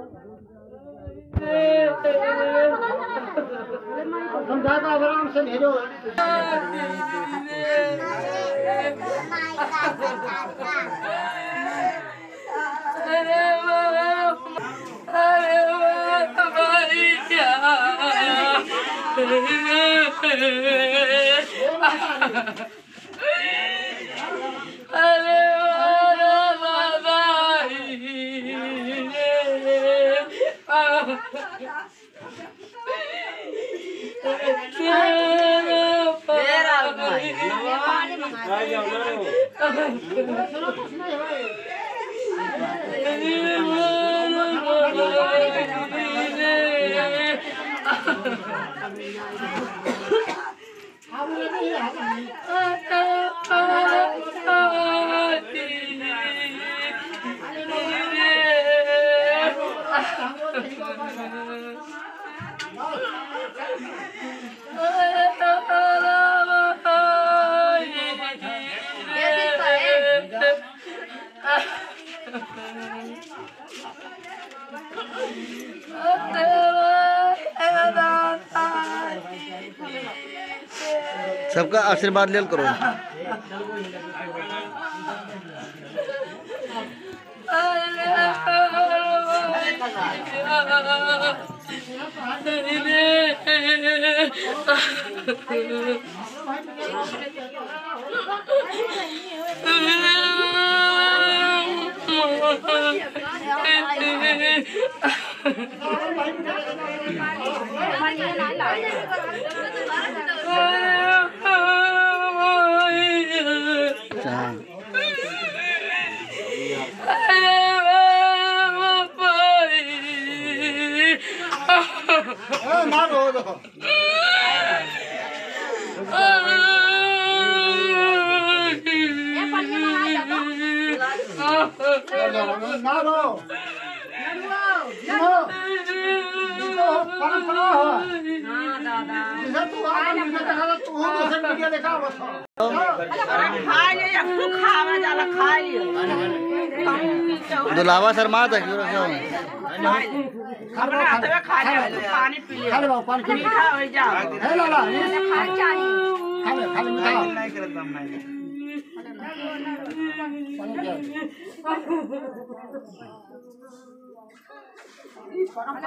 समझाता आराम से भेजो। सबका आशीर्वाद लेल करो। दुलावा शर्मा था क्यों रखा हूँ? पानी पी ले। खाली पानी पी। मीठा हो जा। है लाला। खाली चाहिए। खाली मीठा। नहीं करता मैं।